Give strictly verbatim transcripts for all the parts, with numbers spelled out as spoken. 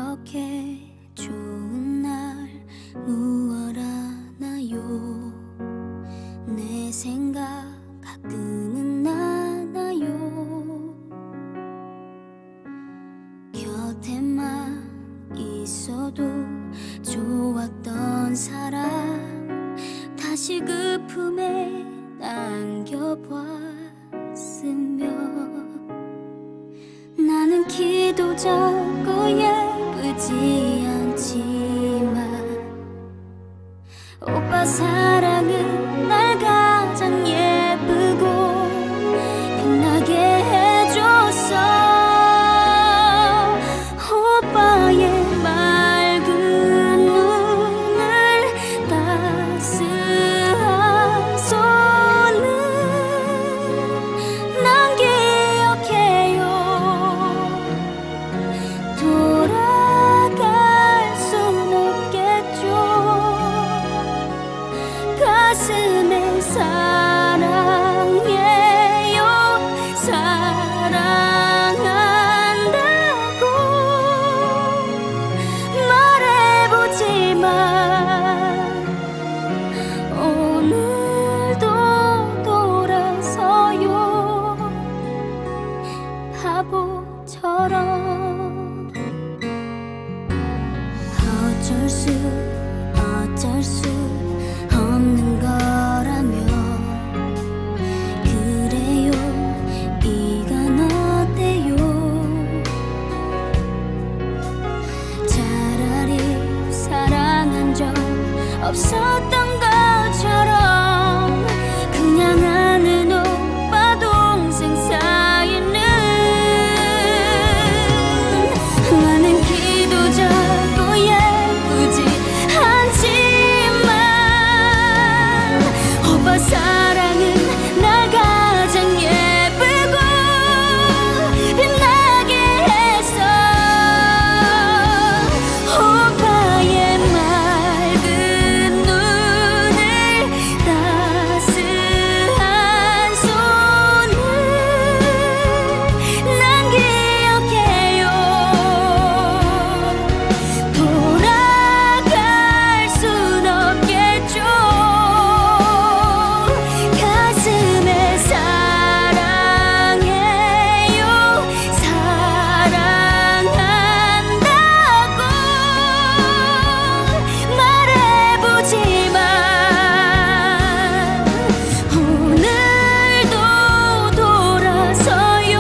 이렇게 좋은 날 무얼 하나요? 내 생각 가끔은 나나요? 곁에만 있어도 좋았던 사람 다시 그 품에 안겨봤으면 나는 키도 작고 예쁘지 않지만 오빠 사랑은 날 가장 예쁘고 빛나게 해줬어. 오빠의 맑은 눈을 따스한 손을 난 기억해요. 돌아갈 순 없겠죠. 가슴에 사랑해요 사랑한다고 말해보지만 오늘도 돌아서요 바보처럼. 어쩔 수 어쩔 수 없는 거라면 그래요 이건 어때요? 차라리 사랑한 적 없었던 것처럼 그냥 아는 오빠 동생 사이는 나는 키도 작고 예쁘지 않지만 오빠 사랑은 날 가장 예쁘고 빛나게 했어. 오빠의 맑은 눈을 따스한 손을 난 기억해요. 돌아갈 순 없겠죠. 가슴에 사랑해요 사랑한다고 말해보지만 오늘도 돌아서요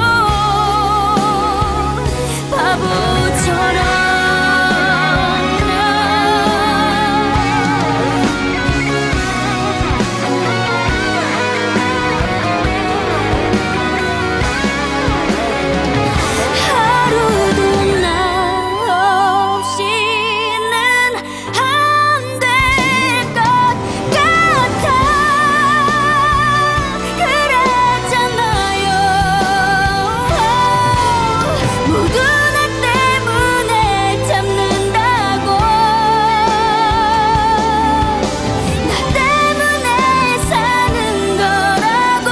바보처럼. 하루도 나 없이는 안 될 것 같아. 그랬잖아요. 모두 나 때문에 참는다고 나 때문에 사는 거라고.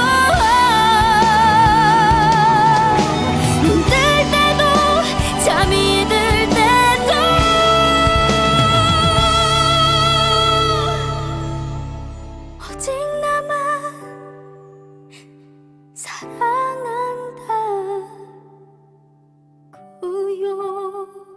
눈 뜰 때도 잠이 들 때도 오직 나만 사랑한다고요.